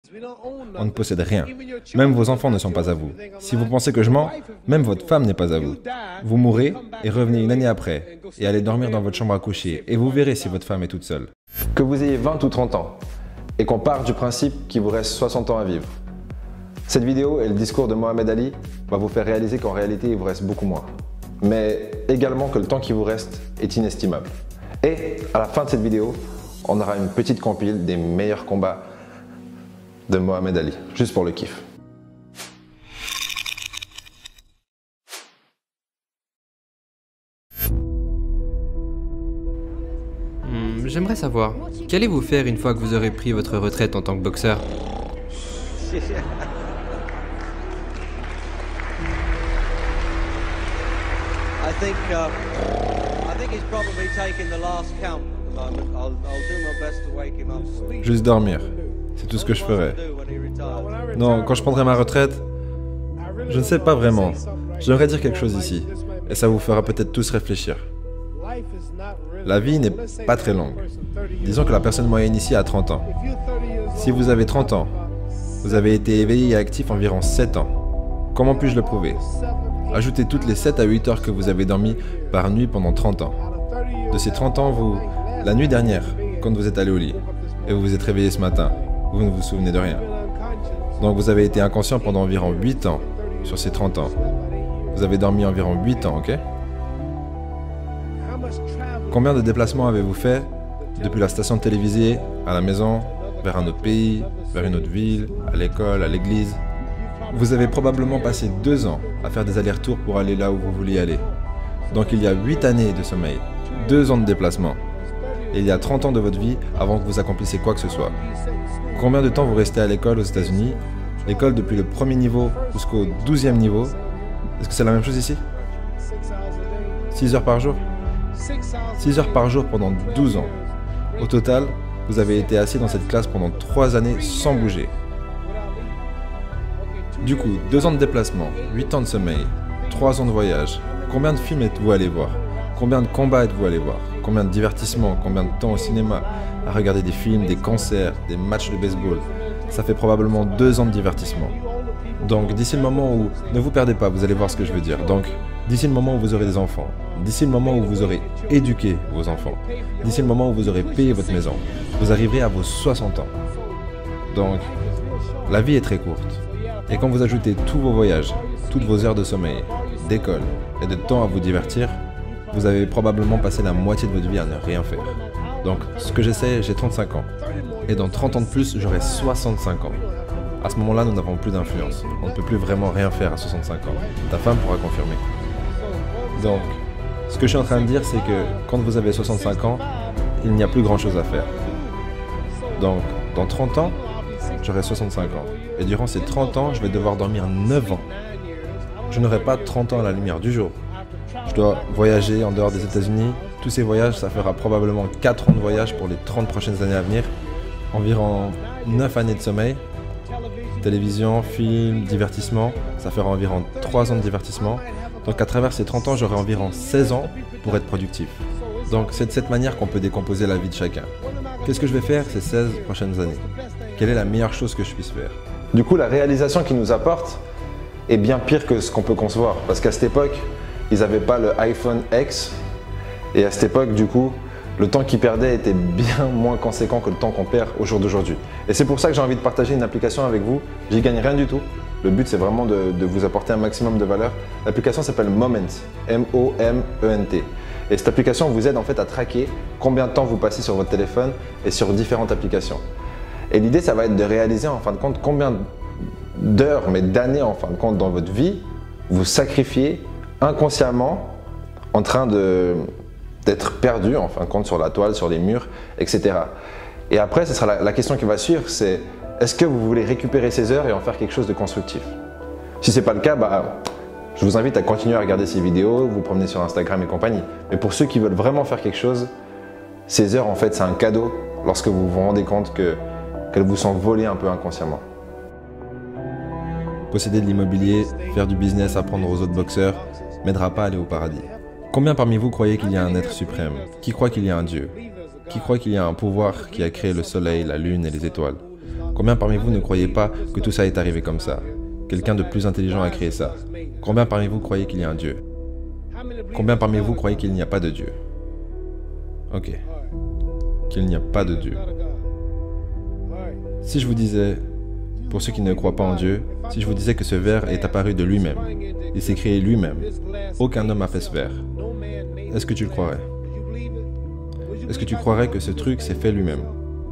On ne possède rien. Même vos enfants ne sont pas à vous. Si vous pensez que je mens, même votre femme n'est pas à vous. Vous mourrez et revenez une année après et allez dormir dans votre chambre à coucher et vous verrez si votre femme est toute seule. Que vous ayez 20 ou 30 ans et qu'on parte du principe qu'il vous reste 60 ans à vivre. Cette vidéo et le discours de Mohamed Ali va vous faire réaliser qu'en réalité il vous reste beaucoup moins. Mais également que le temps qui vous reste est inestimable. Et à la fin de cette vidéo, on aura une petite compile des meilleurs combats de Mohamed Ali, juste pour le kiff. J'aimerais savoir, qu'allez-vous faire une fois que vous aurez pris votre retraite en tant que boxeur? I think he's probably taking the last count at the moment. I'll do my best to wake him up. Juste dormir. C'est tout ce que je ferai. Non, quand je prendrai ma retraite, je ne sais pas vraiment. J'aimerais dire quelque chose ici, et ça vous fera peut-être tous réfléchir. La vie n'est pas très longue. Disons que la personne moyenne ici a 30 ans. Si vous avez 30 ans, vous avez été éveillé et actif environ 7 ans. Comment puis-je le prouver? Ajoutez toutes les 7 à 8 heures que vous avez dormi par nuit pendant 30 ans. De ces 30 ans, la nuit dernière, quand vous êtes allé au lit, et vous vous êtes réveillé ce matin, vous ne vous souvenez de rien. Donc vous avez été inconscient pendant environ 8 ans sur ces 30 ans. Vous avez dormi environ 8 ans, ok? Combien de déplacements avez-vous fait depuis la station télévisée, à la maison, vers un autre pays, vers une autre ville, à l'école, à l'église? Vous avez probablement passé 2 ans à faire des allers-retours pour aller là où vous vouliez aller. Donc il y a 8 années de sommeil, 2 ans de déplacement. Et il y a 30 ans de votre vie avant que vous accomplissiez quoi que ce soit. Combien de temps vous restez à l'école aux États-Unis? L'école depuis le premier niveau jusqu'au 12e niveau. Est-ce que c'est la même chose ici? 6 heures par jour? 6 heures par jour pendant 12 ans. Au total, vous avez été assis dans cette classe pendant 3 années sans bouger. Du coup, 2 ans de déplacement, 8 ans de sommeil, 3 ans de voyage. Combien de films êtes-vous allé voir? Combien de combats êtes-vous allé voir? Combien de divertissements? Combien de temps au cinéma? À regarder des films, des concerts, des matchs de baseball. Ça fait probablement 2 ans de divertissement. Donc d'ici le moment où... Ne vous perdez pas, vous allez voir ce que je veux dire. Donc d'ici le moment où vous aurez des enfants, d'ici le moment où vous aurez éduqué vos enfants, d'ici le moment où vous aurez payé votre maison, vous arriverez à vos 60 ans. Donc la vie est très courte. Et quand vous ajoutez tous vos voyages, toutes vos heures de sommeil, d'école et de temps à vous divertir, vous avez probablement passé la moitié de votre vie à ne rien faire. Donc, ce que j'essaie, j'ai 35 ans. Et dans 30 ans de plus, j'aurai 65 ans. À ce moment-là, nous n'avons plus d'influence. On ne peut plus vraiment rien faire à 65 ans. Ta femme pourra confirmer. Donc, ce que je suis en train de dire, c'est que quand vous avez 65 ans, il n'y a plus grand-chose à faire. Donc, dans 30 ans, j'aurai 65 ans. Et durant ces 30 ans, je vais devoir dormir 9 ans. Je n'aurai pas 30 ans à la lumière du jour. Je dois voyager en dehors des États-Unis. Tous ces voyages, ça fera probablement 4 ans de voyage pour les 30 prochaines années à venir. Environ 9 années de sommeil. Télévision, film, divertissement. Ça fera environ 3 ans de divertissement. Donc à travers ces 30 ans, j'aurai environ 16 ans pour être productif. Donc c'est de cette manière qu'on peut décomposer la vie de chacun. Qu'est-ce que je vais faire ces 16 prochaines années? Quelle est la meilleure chose que je puisse faire? Du coup, la réalisation qu'ils nous apportent est bien pire que ce qu'on peut concevoir. Parce qu'à cette époque, ils n'avaient pas le iPhone X. Et à cette époque, du coup, le temps qu'ils perdaient était bien moins conséquent que le temps qu'on perd au jour d'aujourd'hui. Et c'est pour ça que j'ai envie de partager une application avec vous. J'y gagne rien du tout. Le but, c'est vraiment de vous apporter un maximum de valeur. L'application s'appelle Moment, M-O-M-E-N-T. Et cette application vous aide en fait à traquer combien de temps vous passez sur votre téléphone et sur différentes applications. Et l'idée, ça va être de réaliser en fin de compte combien d'heures, mais d'années en fin de compte dans votre vie, vous sacrifiez inconsciemment en train d'être perdu en fin de compte sur la toile, sur les murs, etc. Et après, ce sera la question qui va suivre, c'est est-ce que vous voulez récupérer ces heures et en faire quelque chose de constructif? Si ce n'est pas le cas, je vous invite à continuer à regarder ces vidéos, vous promener sur Instagram et compagnie. Mais pour ceux qui veulent vraiment faire quelque chose, ces heures, en fait, c'est un cadeau lorsque vous vous rendez compte qu'elles vous sont volées un peu inconsciemment. Posséder de l'immobilier, faire du business, apprendre aux autres boxeurs, m'aidera pas à aller au paradis. Combien parmi vous croyez qu'il y a un être suprême? Qui croit qu'il y a un Dieu? Qui croit qu'il y a un pouvoir qui a créé le soleil, la lune et les étoiles? Combien parmi vous ne croyez pas que tout ça est arrivé comme ça? Quelqu'un de plus intelligent a créé ça. Combien parmi vous croyez qu'il y a un Dieu? Combien parmi vous croyez qu'il n'y a pas de Dieu? Ok. Qu'il n'y a pas de Dieu. Si je vous disais, pour ceux qui ne croient pas en Dieu, si je vous disais que ce verre est apparu de lui-même, il s'est créé lui-même, aucun homme n'a fait ce verre, est-ce que tu le croirais? Est-ce que tu croirais que ce truc s'est fait lui-même?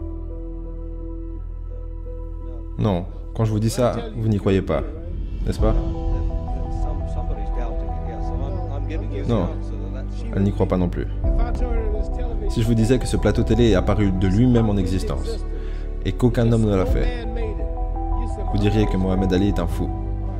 Non, quand je vous dis ça, vous n'y croyez pas, n'est-ce pas? Non, elle n'y croit pas non plus. Si je vous disais que ce plateau télé est apparu de lui-même en existence, et qu'aucun homme ne l'a fait, vous diriez que Mohamed Ali est un fou.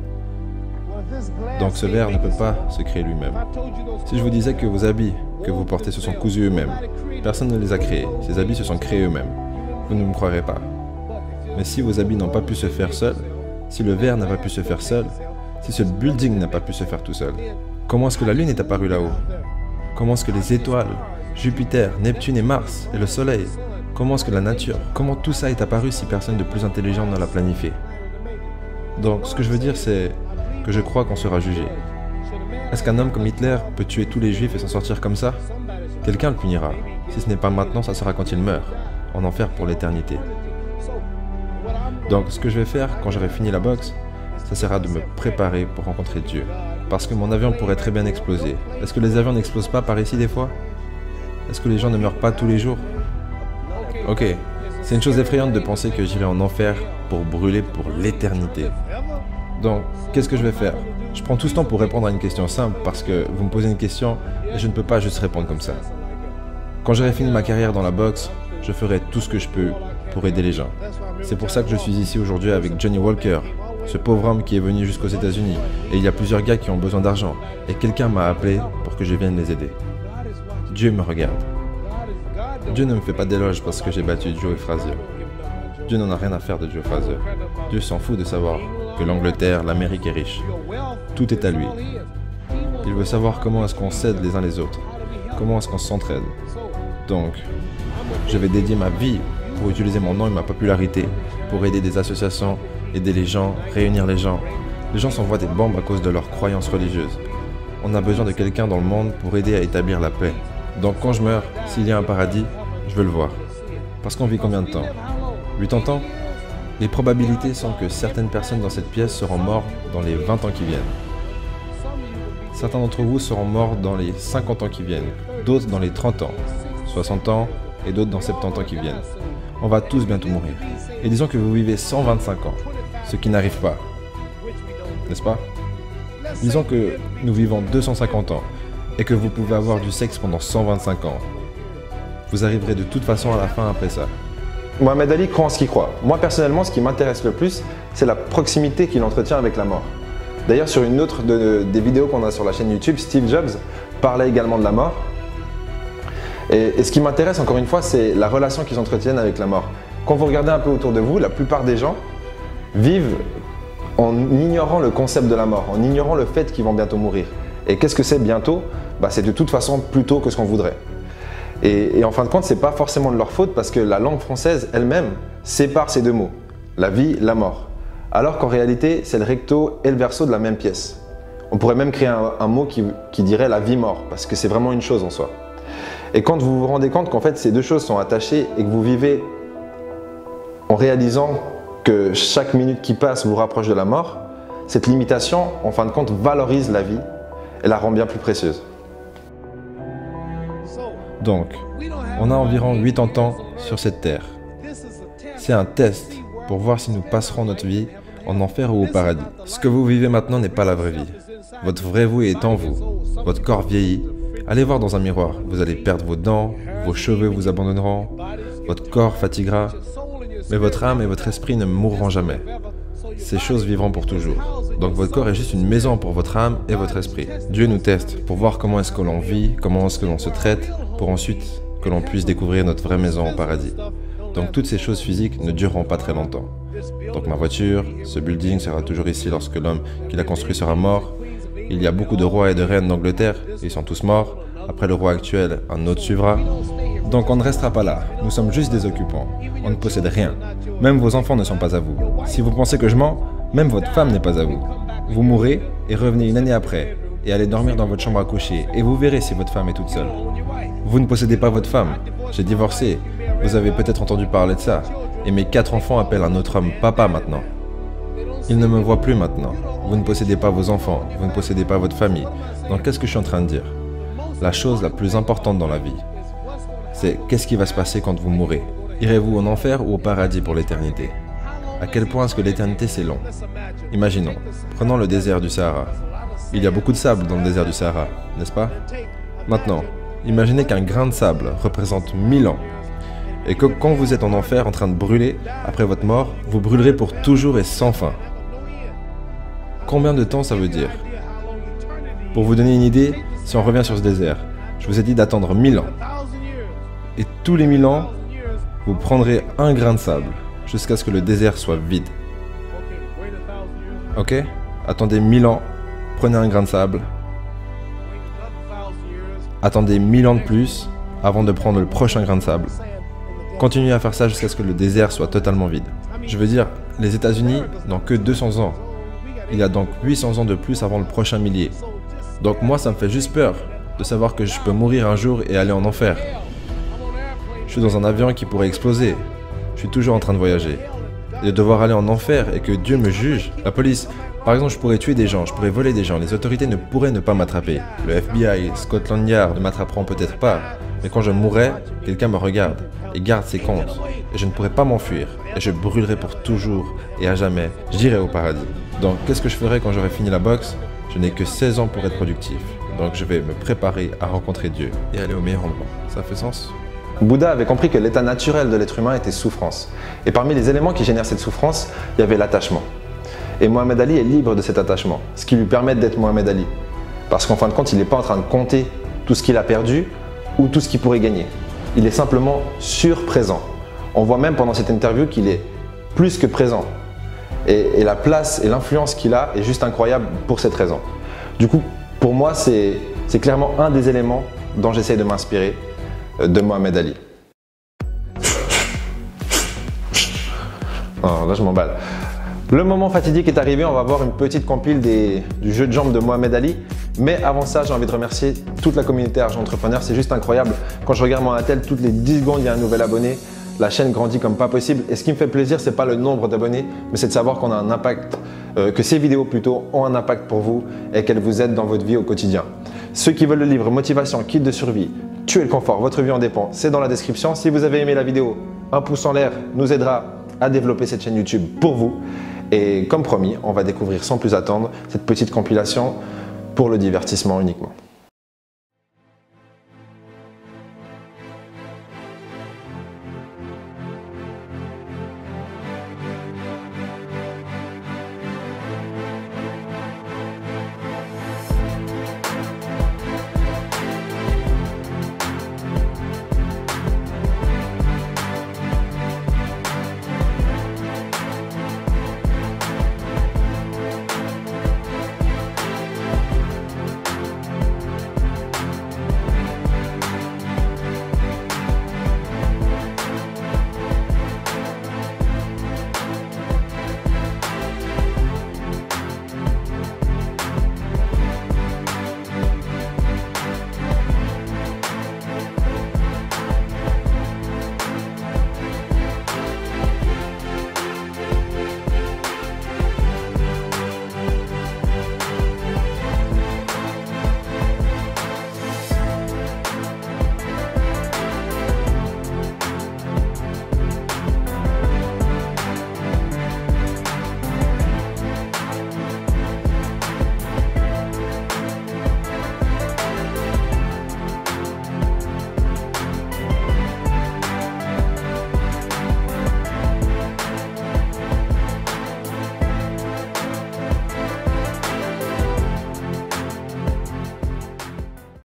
Donc ce verre ne peut pas se créer lui-même. Si je vous disais que vos habits que vous portez se sont cousus eux-mêmes, personne ne les a créés, ces habits se sont créés eux-mêmes, vous ne me croirez pas. Mais si vos habits n'ont pas pu se faire seuls, si le verre n'a pas pu se faire seul, si ce building n'a pas pu se faire tout seul, comment est-ce que la Lune est apparue là-haut? Comment est-ce que les étoiles, Jupiter, Neptune et Mars, et le Soleil, comment est-ce que la nature, comment tout ça est apparu si personne de plus intelligent ne l'a planifié? Donc ce que je veux dire c'est que je crois qu'on sera jugé. Est-ce qu'un homme comme Hitler peut tuer tous les juifs et s'en sortir comme ça? Quelqu'un le punira. Si ce n'est pas maintenant, ça sera quand il meurt, en enfer pour l'éternité. Donc ce que je vais faire quand j'aurai fini la boxe, ça sera de me préparer pour rencontrer Dieu. Parce que mon avion pourrait très bien exploser. Est-ce que les avions n'explosent pas par ici des fois? Est-ce que les gens ne meurent pas tous les jours? Ok, c'est une chose effrayante de penser que j'irai en enfer pour brûler pour l'éternité. Donc, qu'est-ce que je vais faire? Je prends tout ce temps pour répondre à une question simple parce que vous me posez une question et je ne peux pas juste répondre comme ça. Quand j'aurai fini ma carrière dans la boxe, je ferai tout ce que je peux pour aider les gens. C'est pour ça que je suis ici aujourd'hui avec Johnny Walker, ce pauvre homme qui est venu jusqu'aux États-Unis. Et il y a plusieurs gars qui ont besoin d'argent. Et quelqu'un m'a appelé pour que je vienne les aider. Dieu me regarde. Dieu ne me fait pas d'éloge parce que j'ai battu Joe Frazier. Dieu n'en a rien à faire de Joe Frazier. Dieu s'en fout de savoir que l'Angleterre, l'Amérique est riche. Tout est à lui. Il veut savoir comment est-ce qu'on s'aide les uns les autres. Comment est-ce qu'on s'entraide. Donc, je vais dédier ma vie pour utiliser mon nom et ma popularité pour aider des associations, aider les gens, réunir les gens. Les gens s'envoient des bombes à cause de leurs croyances religieuses. On a besoin de quelqu'un dans le monde pour aider à établir la paix. Donc quand je meurs, s'il y a un paradis, je veux le voir. Parce qu'on vit combien de temps? 80 ans? Les probabilités sont que certaines personnes dans cette pièce seront mortes dans les 20 ans qui viennent. Certains d'entre vous seront morts dans les 50 ans qui viennent, d'autres dans les 30 ans, 60 ans et d'autres dans 70 ans qui viennent. On va tous bientôt mourir. Et disons que vous vivez 125 ans, ce qui n'arrive pas. N'est-ce pas? Disons que nous vivons 250 ans et que vous pouvez avoir du sexe pendant 125 ans. Vous arriverez de toute façon à la fin après ça. Mohamed Ali croit en ce qu'il croit. Moi personnellement, ce qui m'intéresse le plus, c'est la proximité qu'il entretient avec la mort. D'ailleurs, sur une autre des vidéos qu'on a sur la chaîne YouTube, Steve Jobs parlait également de la mort. Et ce qui m'intéresse encore une fois, c'est la relation qu'ils entretiennent avec la mort. Quand vous regardez un peu autour de vous, la plupart des gens vivent en ignorant le concept de la mort, en ignorant le fait qu'ils vont bientôt mourir. Et qu'est-ce que c'est bientôt? C'est de toute façon plus tôt que ce qu'on voudrait. Et en fin de compte, ce n'est pas forcément de leur faute parce que la langue française elle-même sépare ces deux mots, la vie, la mort. Alors qu'en réalité, c'est le recto et le verso de la même pièce. On pourrait même créer un mot qui dirait la vie-mort parce que c'est vraiment une chose en soi. Et quand vous vous rendez compte qu'en fait ces deux choses sont attachées et que vous vivez en réalisant que chaque minute qui passe vous rapproche de la mort, cette limitation, en fin de compte, valorise la vie et la rend bien plus précieuse. Donc, on a environ 80 ans sur cette terre. C'est un test pour voir si nous passerons notre vie en enfer ou au paradis. Ce que vous vivez maintenant n'est pas la vraie vie. Votre vrai vous est en vous. Votre corps vieillit. Allez voir dans un miroir. Vous allez perdre vos dents, vos cheveux vous abandonneront, votre corps fatiguera, mais votre âme et votre esprit ne mourront jamais. Ces choses vivront pour toujours. Donc votre corps est juste une maison pour votre âme et votre esprit. Dieu nous teste pour voir comment est-ce que l'on vit, comment est-ce que l'on se traite, pour ensuite que l'on puisse découvrir notre vraie maison au paradis. Donc toutes ces choses physiques ne dureront pas très longtemps. Donc ma voiture, ce building sera toujours ici lorsque l'homme qui l'a construit sera mort. Il y a beaucoup de rois et de reines d'Angleterre, ils sont tous morts. Après le roi actuel, un autre suivra. Donc on ne restera pas là, nous sommes juste des occupants. On ne possède rien. Même vos enfants ne sont pas à vous. Si vous pensez que je mens, même votre femme n'est pas à vous. Vous mourrez et revenez une année après, et allez dormir dans votre chambre à coucher, et vous verrez si votre femme est toute seule. Vous ne possédez pas votre femme. J'ai divorcé. Vous avez peut-être entendu parler de ça. Et mes 4 enfants appellent un autre homme papa maintenant. Ils ne me voient plus maintenant. Vous ne possédez pas vos enfants, vous ne possédez pas votre famille. Donc qu'est-ce que je suis en train de dire? La chose la plus importante dans la vie, c'est qu'est-ce qui va se passer quand vous mourrez? Irez-vous en enfer ou au paradis pour l'éternité? À quel point est-ce que l'éternité c'est long? Imaginons, prenons le désert du Sahara. Il y a beaucoup de sable dans le désert du Sahara, n'est-ce pas? Maintenant, imaginez qu'un grain de sable représente 1000 ans. Et que quand vous êtes en enfer en train de brûler, après votre mort, vous brûlerez pour toujours et sans fin. Combien de temps ça veut dire? Pour vous donner une idée, si on revient sur ce désert, je vous ai dit d'attendre 1000 ans. Et tous les 1000 ans, vous prendrez un grain de sable, jusqu'à ce que le désert soit vide. Ok? Attendez 1000 ans, prenez un grain de sable. Attendez 1000 ans de plus, avant de prendre le prochain grain de sable. Continuez à faire ça jusqu'à ce que le désert soit totalement vide. Je veux dire, les États-Unis n'ont que 200 ans. Il y a donc 800 ans de plus avant le prochain millier. Donc moi, ça me fait juste peur de savoir que je peux mourir un jour et aller en enfer. Je suis dans un avion qui pourrait exploser. Je suis toujours en train de voyager. Et de devoir aller en enfer et que Dieu me juge. La police, par exemple, je pourrais tuer des gens, je pourrais voler des gens. Les autorités ne pourraient ne pas m'attraper. Le FBI, Scotland Yard ne m'attraperont peut-être pas. Mais quand je mourrai, quelqu'un me regarde et garde ses comptes. Et je ne pourrai pas m'enfuir. Et je brûlerai pour toujours et à jamais. J'irai au paradis. Donc, qu'est-ce que je ferai quand j'aurai fini la boxe? Je n'ai que 16 ans pour être productif. Donc, je vais me préparer à rencontrer Dieu et aller au meilleur endroit. Ça fait sens? Bouddha avait compris que l'état naturel de l'être humain était souffrance. Et parmi les éléments qui génèrent cette souffrance, il y avait l'attachement. Et Mohamed Ali est libre de cet attachement, ce qui lui permet d'être Mohamed Ali. Parce qu'en fin de compte, il n'est pas en train de compter tout ce qu'il a perdu ou tout ce qu'il pourrait gagner. Il est simplement surprésent. On voit même pendant cette interview qu'il est plus que présent. Et la place et l'influence qu'il a est juste incroyable pour cette raison. Du coup, pour moi, c'est clairement un des éléments dont j'essaie de m'inspirer de Mohamed Ali. Oh, là, je m'emballe. Le moment fatidique est arrivé, on va voir une petite compile du jeu de jambes de Mohamed Ali. Mais avant ça, j'ai envie de remercier toute la communauté Argent Entrepreneur. C'est juste incroyable. Quand je regarde mon attel, toutes les 10 secondes, il y a un nouvel abonné. La chaîne grandit comme pas possible. Et ce qui me fait plaisir, c'est pas le nombre d'abonnés, mais c'est de savoir qu'on a un impact, que ces vidéos plutôt ont un impact pour vous et qu'elles vous aident dans votre vie au quotidien. Ceux qui veulent le livre Motivation, Kit de survie, Tuer le confort, votre vie en dépend, c'est dans la description. Si vous avez aimé la vidéo, un pouce en l'air nous aidera à développer cette chaîne YouTube pour vous. Et comme promis, on va découvrir sans plus attendre cette petite compilation pour le divertissement uniquement.